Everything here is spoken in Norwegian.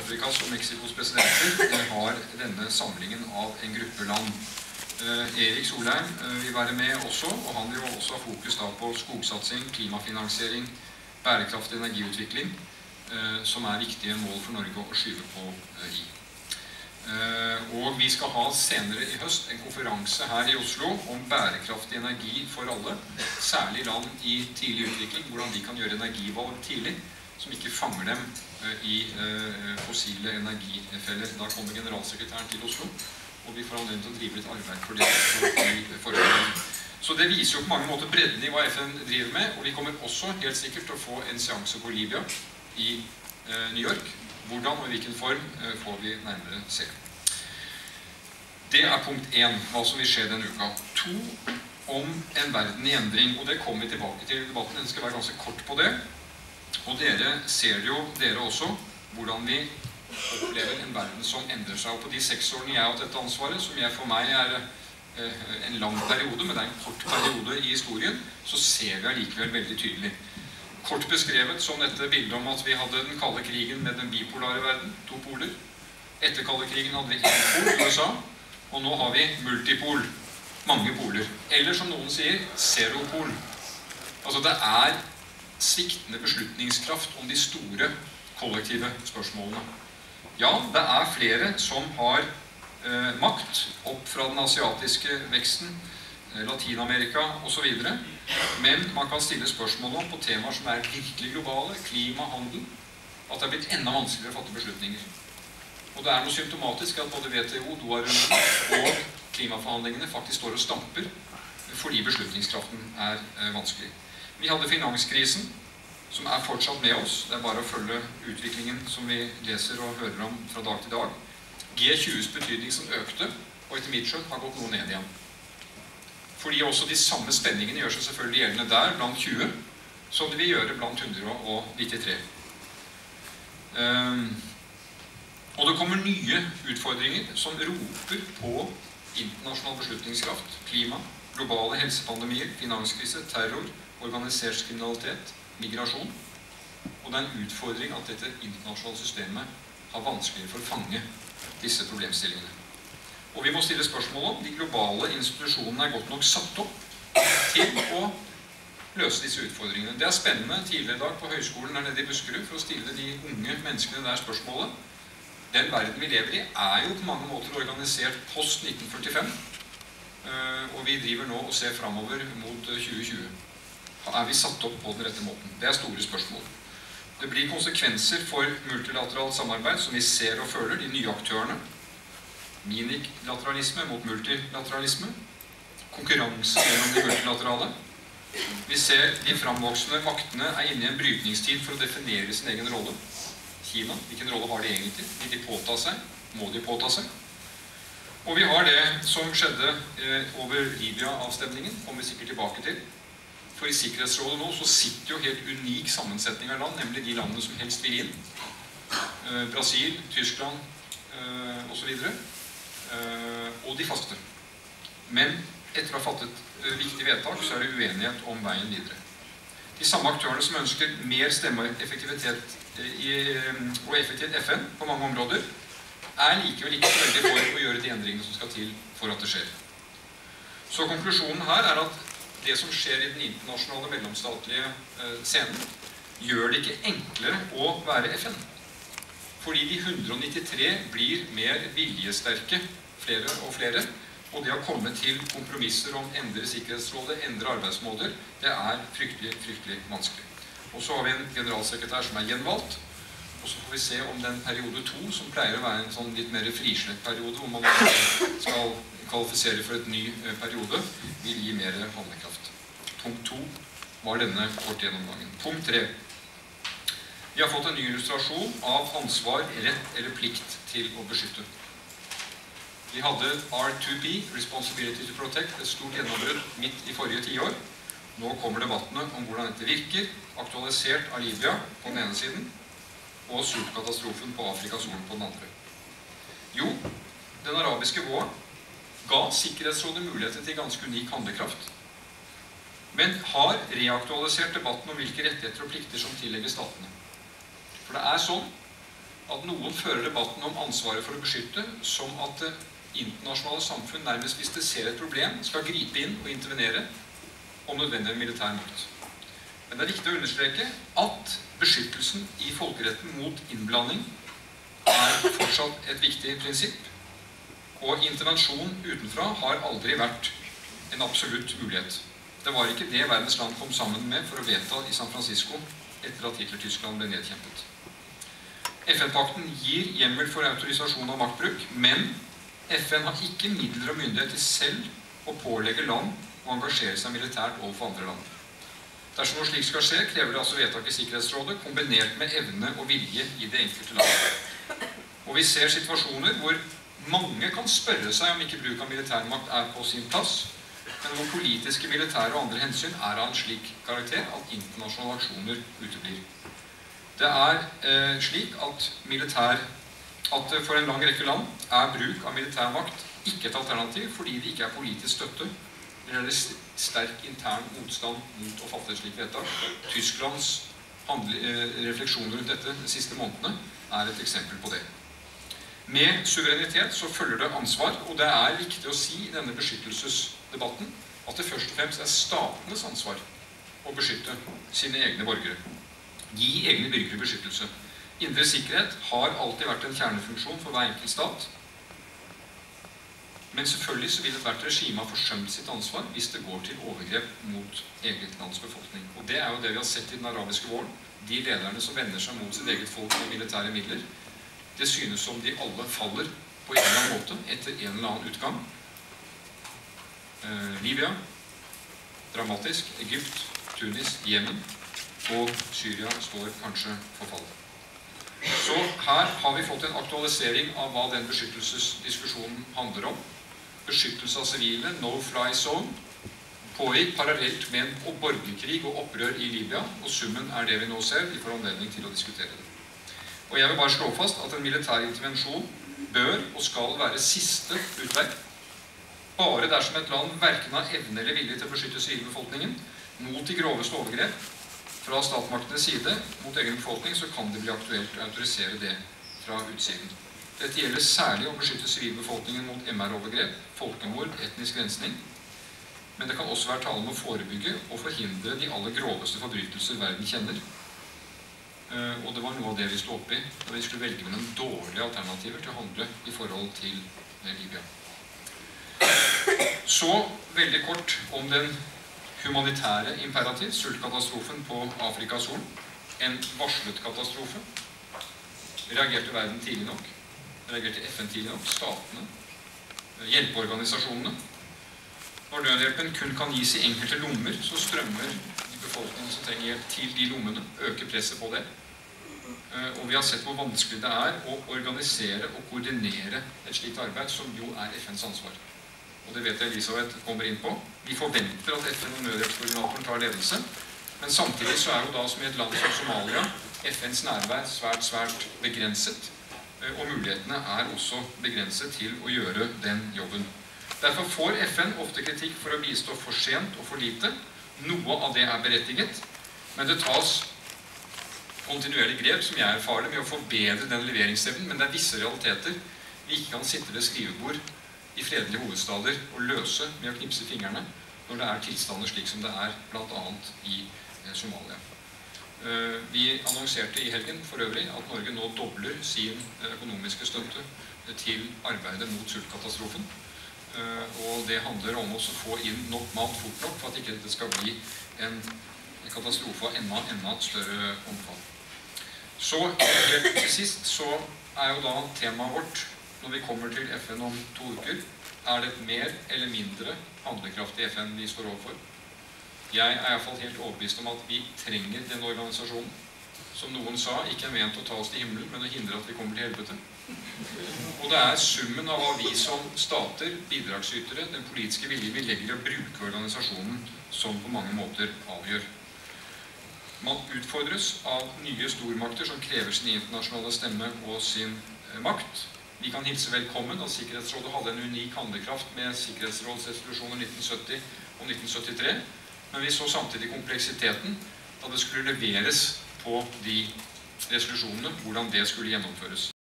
Sør-Afrikas og Mexikos presidenter har denne samlingen av en gruppe land. Erik Solheim vil være med også, og han vil jo også ha fokus da på skogsatsing, klimafinansiering, bærekraftig energiutvikling, som er viktige mål for Norge å skyve på i. Og vi skal ha senere i høst en konferanse her i Oslo om bærekraftig energi for alle, særlig land i tidlig utvikling, hvordan de kan gjøre energivalg tidlig, som ikke fanger dem i fossile energifeller. Da kommer generalsekretæren til Oslo, og vi får anledning til å drive litt arbeid for det i forholdet. Så det viser jo på mange måter bredden i hva FN driver med, og vi kommer også helt sikkert til å få en seanse på Libya i New York. Hvordan og i hvilken form får vi nærmere se. Det er punkt 1, hva som vil skje denne uka. 2, om en verden i endring, og det kommer vi tilbake til i debatten. Den skal være ganske kort på det. Og dere ser jo, dere også, hvordan vi opplever en verden som endrer seg. Og på de 6 årene jeg har hatt dette ansvaret, som for meg er en lang periode, men det er en kort periode i historien, så ser vi allikevel veldig tydelig. Kort beskrevet som dette bildet om at vi hadde den kalde krigen med den bipolare verden, 2 poler. Etter kalde krigen hadde vi 1 pol, USA, og nå har vi multipol, mange poler. Eller som noen sier, zeropol. Altså det er sviktende beslutningskraft om de store kollektive spørsmålene. Ja, det er flere som har makt opp fra den asiatiske veksten, Latinamerika og så videre. Men man kan stille spørsmål om på temaer som er virkelig globale, klima, handel, at det er blitt enda vanskeligere å fatte beslutninger. Og det er noe symptomatisk at både WTO, Doha-runden og klimaforhandlingene faktisk står og stamper fordi beslutningskraften er vanskelig. Vi hadde finanskrisen, som er fortsatt med oss. Det er bare å følge utviklingen som vi leser og hører om fra dag til dag. G20s betydning som økte, og etter mitt skjønn har gått noe ned igjen. Fordi også de samme spenningene gjør seg selvfølgelig gjeldende der, blant 20, som de vil gjøre blant 193. Og det kommer nye utfordringer som roper på internasjonal beslutningskraft, klima, globale helsepandemier, finanskrise, terror, organisert kriminalitet, migrasjon. Og det er en utfordring at dette internasjonale systemet har vanskelig for å fange disse problemstillingene. Og vi må stille spørsmål om de globale institusjonene er godt nok satt opp til å løse disse utfordringene. Det er spennende tidligere i dag på høyskolen her nede i Buskerud for å stille de unge menneskene der spørsmålet. Den verden vi lever i er jo på mange måter organisert post 1945, og vi driver nå og ser fremover mot 2020. Er vi satt opp på den rette måten? Det er store spørsmål. Det blir konsekvenser for multilateralt samarbeid som vi ser og føler, de nye aktørene. Minilateralisme mot multilateralisme. Konkurranse gjennom de multilaterale. Vi ser de framvoksende maktene er inne i en brytningstid for å definere sin egen rolle. Kina, hvilken rolle har de egentlig? Vil de påta seg? Må de påta seg? Og vi har det som skjedde over Libya-avstemningen, kommer vi sikkert tilbake til. For i Sikkerhetsrådet nå så sitter jo helt unik sammensetning av land, nemlig de landene som helst vil inn. Brasil, Tyskland og så videre. Og de faste. Men etter å ha fattet viktige vedtak, så er det uenighet om veien videre. De samme aktørene som ønsker mer stemmeeffektivitet og effektivt FN på mange områder, er likevel ikke veldig for å gjøre de endringene som skal til for at det skjer. Så konklusjonen her er at det som skjer i den internasjonale mellomstatlige scenen, gjør det ikke enklere å være FN. Fordi de 193 blir mer viljesterke, flere og flere, og det å komme til kompromisser om endre Sikkerhetsrådet, endre arbeidsmåter, det er fryktelig, fryktelig vanskelig. Og så har vi en generalsekretær som er gjenvalgt, og så får vi se om den periode 2, som pleier å være en sånn litt mer frislett periode, hvor man skal kvalifisere for et ny periode, vil gi mer handlekraft. Punkt 2 var denne korte gjennomgangen. Punkt 3. Vi har fått en ny illustrasjon av ansvar, rett eller plikt til å beskytte. Vi hadde R2P, Responsibility to Protect, et stort gjennombrudd midt i forrige tiår. Nå kommer debattene om hvordan dette virker, aktualisert av Libya på den ene siden, og sultkatastrofen på Afrikas Horn på den andre. Jo, den arabiske våren ga Sikkerhetsrådet muligheter til ganske unik handlekraft, men har reaktualisert debatten om hvilke rettigheter og plikter som tillegger statene. For det er sånn at noen fører debatten om ansvaret for å beskytte som at det internasjonale samfunn nærmest hvis det ser et problem, skal gripe inn og intervenere om nødvendig militær makt. Men det er viktig å understreke at beskyttelsen i folkeretten mot innblanding er fortsatt et viktig prinsipp, og intervensjon utenfra har aldri vært en absolutt mulighet. Det var ikke det verdens land kom sammen med for å vedta i San Francisco etter at Hitler-Tyskland ble nedkjempet. FN-pakten gir hjemmel for autorisasjon av maktbruk, men FN har ikke midler og myndighet til selv å pålegge land å engasjere seg militært overfor andre land. Dersom noe slik skal skje, krever det altså vedtak i Sikkerhetsrådet, kombinert med evne og vilje i det enkelte land. Og vi ser situasjoner hvor mange kan spørre seg om ikke bruk av militærmakt er på sin plass, men hvor politiske, militære og andre hensyn er av en slik karakter at internasjonale aksjoner uteblir. Det er slik at for en lang rekke land er bruk av militærmakt ikke et alternativ fordi det ikke er politisk støtte eller sterk intern motstand mot å fatte et slikt vedtak. Tysklands refleksjoner rundt dette de siste månedene er et eksempel på det. Med suverenitet så følger det ansvar, og det er viktig å si i denne beskyttelsesdebatten at det først og fremst er statenes ansvar å beskytte sine egne borgere. Gi egne borgere beskyttelse. Indre sikkerhet har alltid vært en kjernefunksjon for hver enkelt stat, men selvfølgelig så vil ethvert regime ha forsømt sitt ansvar hvis det går til overgrep mot eget lands befolkning. Og det er jo det vi har sett i den arabiske våren. De lederne som vender seg mot sitt eget folk med militære midler, det synes som de alle faller på en eller annen måte etter en eller annen utgang. Libya, dramatisk, Egypt, Tunis, Yemen og Syria står kanskje for fall. Så her har vi fått en aktualisering av hva den beskyttelsesdiskusjonen handler om. Beskyttelse av sivile, no-fly zone, pågikk parallelt med en borgerkrig og opprør i Libya, og summen er det vi nå ser. Vi får anledning til å diskutere det. Og jeg vil bare slå fast at en militær intervensjon bør og skal være siste utvei. Bare dersom et land hverken har evne eller vilje til å beskytte sivilbefolkningen mot de groveste overgrep fra statsmaktenes side mot egen befolkning, så kan det bli aktuelt å autorisere det fra utsiden. Dette gjelder særlig å beskytte sivilbefolkningen mot MR-overgrep, folkemord, etnisk rensning, men det kan også være tale om å forebygge og forhindre de aller groveste forbrytelser verden kjenner. Og det var noe av det vi stod oppe i da vi skulle velge mellom dårlige alternativer til å handle i forhold til Libya. Så veldig kort om den humanitære imperativ, sultkatastrofen på Afrikas Horn. En varslet katastrofe. Reagerte verden tidlig nok? Reagerte FN tidlig nok? Statene? Hjelpeorganisasjonene? Når nødhjelpen kun kan gis i enkelte lommer, så strømmer de befolkningen som trenger hjelp til de lommene, øker presset på det. Og vi har sett hvor vanskelig det er å organisere og koordinere et slikt arbeid, som jo er FNs ansvar. Og det vet jeg Elisabeth kommer inn på. Vi forventer at FN og nødhjelpskoordinatoren tar ledelse, men samtidig så er jo da som i et land som Somalia FNs nærvær svært begrenset, og mulighetene er også begrenset til å gjøre den jobben. Derfor får FN ofte kritikk for å bistå for sent og for lite. Noe av det er berettiget, men det tas kontinuerlig grep som jeg erfarer med å forbedre den leveringsevnen, men det er visse realiteter vi ikke kan sitte ved skrivebord i fredelige hovedstader og løse med å knipse fingrene når det er tilstander slik som det er blant annet i Somalia. Vi annonserte i helgen for øvrig at Norge nå dobler sin økonomiske støtte til arbeidet mot sultkatastrofen. Og det handler om å få inn nok mat fort nok for at ikke dette skal bli en katastrofe av enda større omfang. Så helt til sist så er jo da temaet vårt når vi kommer til FN om 2 uker. Er det et mer eller mindre handlekraftig FN vi står overfor? Jeg er i hvert fall helt overbevist om at vi trenger denne organisasjonen. Som noen sa, ikke er ment å ta oss til himmelen, men å hindre at vi kommer til helvete. Og det er summen av hva vi som stater, bidragsytere, den politiske vilje vi legger i å bruke organisasjonen som på mange måter avgjør. Man utfordres av nye stormakter som krever sin internasjonale stemme og sin makt. Vi kan hilse velkommen at Sikkerhetsrådet hadde en unik handlekraft med Sikkerhetsrådsresolusjoner 1970 og 1973, men vi så samtidig kompleksiteten da det skulle leveres på de resolusjonene, hvordan det skulle gjennomføres.